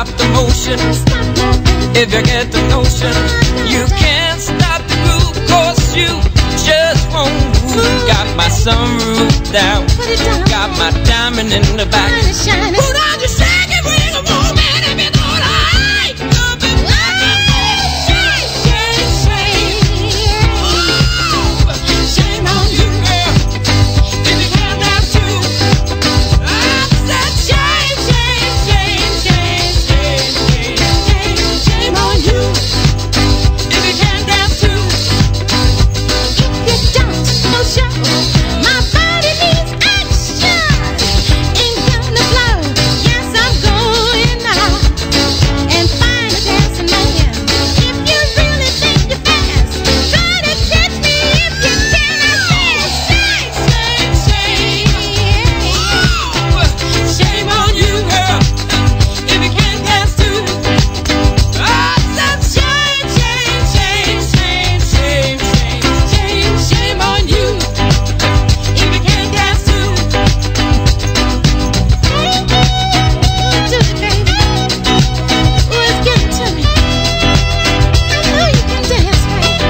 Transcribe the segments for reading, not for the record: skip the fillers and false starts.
stop the motion. If you get the notion, you can't stop the groove, 'cause you just won't move. Got my sunroof down, got my diamond in the back. Put on your shaggy ring of woman if you know what I like. Shame on you, girl, if you can't dance too. I said shame, shame, shame, shame, shame, shame, shame on you, if you can't dance too. If you don't, no show. My body needs action. Ain't gonna blow. Yes, I'm going now and find a dancing man. If you really think you're fast, try to catch me if you can. Shame on you, girl, if you can't dance too. I said shame, shame, shame, shame, shame, shame, shame, shame on you, if you can't dance too. Do it, baby. Ooh, it's getting to me. I know you can dance, baby.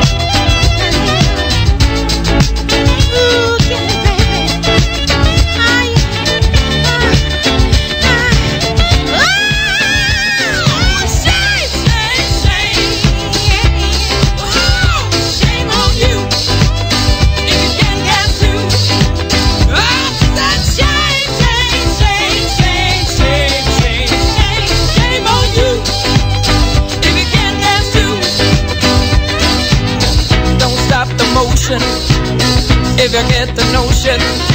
Ooh, get it, baby. Ah, yeah. Shame, shame, shame. Shame on you, if you can't dance too. I said shame, shame, shame, shame, shame, shame, shame on you, if you can't dance too. Don't stop the motion, if you get the notion.